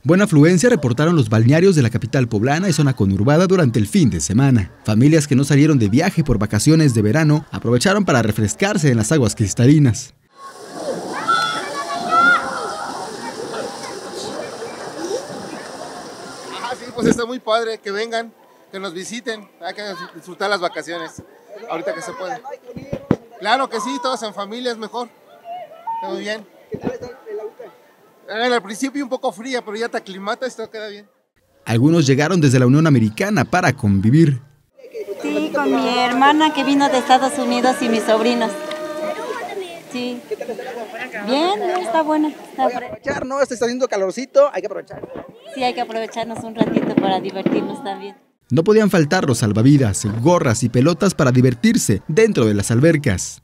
Buena afluencia reportaron los balnearios de la capital poblana y zona conurbada durante el fin de semana. Familias que no salieron de viaje por vacaciones de verano aprovecharon para refrescarse en las aguas cristalinas. Sí, pues está muy padre que vengan, que nos visiten, hay que disfrutar las vacaciones, ahorita que se puede. Claro que sí, todos en familia es mejor, está muy bien. ¿Qué tal está el agua? Al principio un poco fría, pero ya te aclimatas y todo queda bien. Algunos llegaron desde la Unión Americana para convivir. Sí, con mi hermana que vino de Estados Unidos y mis sobrinos. Sí. ¿Qué tal está el agua? Bien, está buena. Hay que aprovechar, ¿no? Está haciendo calorcito, hay que aprovechar. Sí, hay que aprovecharnos un ratito para divertirnos también. No podían faltar los salvavidas, gorras y pelotas para divertirse dentro de las albercas.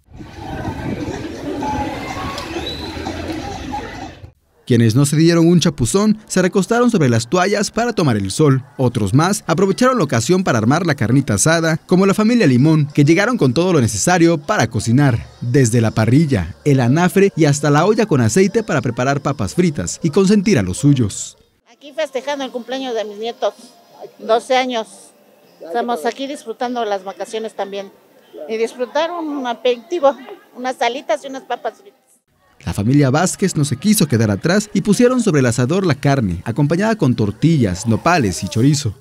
Quienes no se dieron un chapuzón se recostaron sobre las toallas para tomar el sol. Otros más aprovecharon la ocasión para armar la carnita asada, como la familia Limón, que llegaron con todo lo necesario para cocinar. Desde la parrilla, el anafre y hasta la olla con aceite para preparar papas fritas y consentir a los suyos. Aquí festejando el cumpleaños de mis nietos, 12 años. Estamos aquí disfrutando las vacaciones también. Y disfrutar un aperitivo, unas salitas y unas papas fritas. La familia Vázquez no se quiso quedar atrás y pusieron sobre el asador la carne, acompañada con tortillas, nopales y chorizo.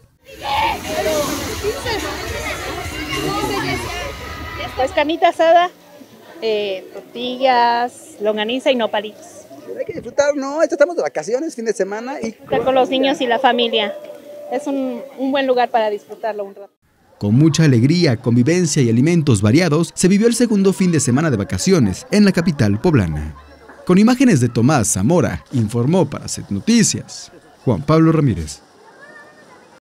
Pues carnita asada, tortillas, longaniza y nopalitos. Hay que disfrutar, ¿no? Estamos de vacaciones, fin de semana y... Está con los niños y la familia. Es un buen lugar para disfrutarlo un rato. Con mucha alegría, convivencia y alimentos variados, se vivió el segundo fin de semana de vacaciones en la capital poblana. Con imágenes de Tomás Zamora, informó para CET Noticias, Juan Pablo Ramírez.